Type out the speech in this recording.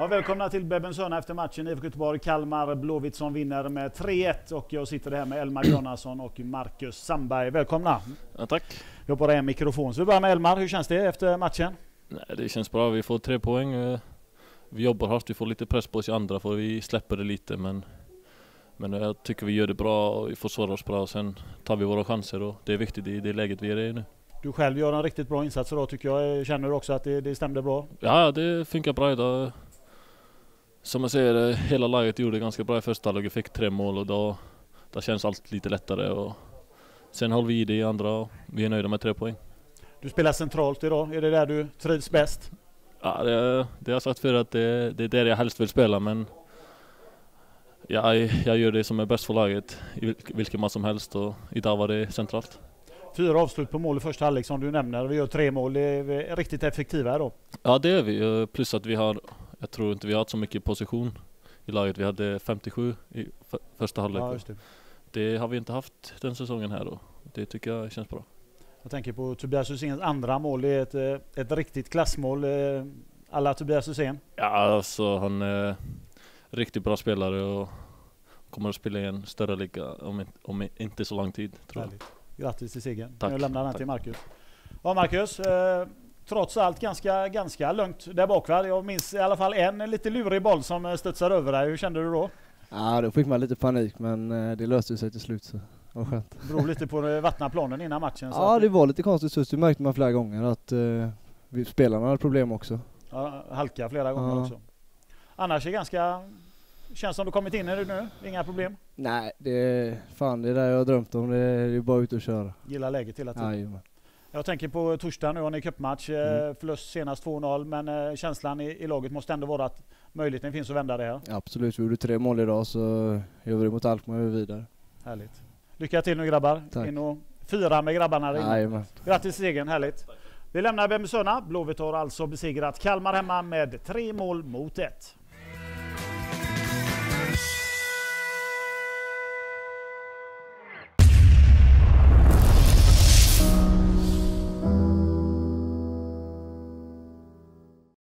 Ja, välkomna till Bebensörna efter matchen. IFK Göteborg, Kalmar, Blåvitt som vinner med 3-1 och jag sitter här med Elmar Jonasson och Marcus Sandberg. Välkomna. Ja, tack. Vi har bara en mikrofon. Så vi börjar med Elmar. Hur känns det efter matchen? Nej, det känns bra. Vi får 3 poäng. Vi jobbar hårt. Vi får lite press på oss i andra för vi släpper det lite. Men jag tycker vi gör det bra och vi försvarar oss bra. Sen tar vi våra chanser och det är viktigt i det läget vi är i nu. Du själv gör en riktigt bra insats idag tycker jag. Känner du också att det stämde bra? Ja, det funkar bra idag. Som jag säger, hela laget gjorde ganska bra i första halvlek. Vi fick 3 mål och då känns allt lite lättare. Och sen håller vi i det i andra och vi är nöjda med 3 poäng. Du spelar centralt idag. Är det där du trivs bäst? Ja, det har jag sagt för att det är där jag helst vill spela. Men jag gör det som är bäst för laget i vilken match som helst. Och idag var det centralt. 4 avslut på mål i första halvlek som du nämner. Vi gör 3 mål. Det är riktigt effektiva då. Ja, det är vi. Plus att jag tror inte vi har så mycket position i laget. Vi hade 57 i första halvlek. Ja, just det. Det har vi inte haft den säsongen här då. Det tycker jag känns bra. Jag tänker på Tobias Hyséns andra mål. Det är ett riktigt klassmål. Alla Tobias Hysén. Ja, alltså han är riktigt bra spelare och kommer att spela i en större liga om inte så lång tid, tror jag. Grattis till segern. Tack. Jag lämnar den till Marcus. Ja, Marcus. Trots allt ganska lugnt där bak. Jag minns i alla fall en lite lurig boll som studsar över dig. Hur kände du då? Ja, då fick man lite panik, men det löste sig till slut, så det var skönt. Det beror lite på vattna planen innan matchen. Så ja, det var lite konstigt så. Det märkte man flera gånger att spelarna hade problem också. Ja, halka flera gånger också. Annars känns som du kommit in i det nu. Inga problem? Nej, det är där jag har drömt om. Det är bara ut och köra. Gillar läget hela tiden. Jajamän. Jag tänker på torsdag nu har ni cupmatch. Förlust senast 2-0, men känslan i laget måste ändå vara att möjligheten finns att vända det här. Absolut, vi gjorde 3 mål idag, så gör vi det mot Alkmaar och vidare. Härligt. Lycka till nu grabbar. Tack. In och fira med grabbarna där inne. Jajamän. Grattis till segern, härligt. Vi lämnar Bebensörna. Blåvitt har alltså besegrat Kalmar hemma med 3 mål mot 1.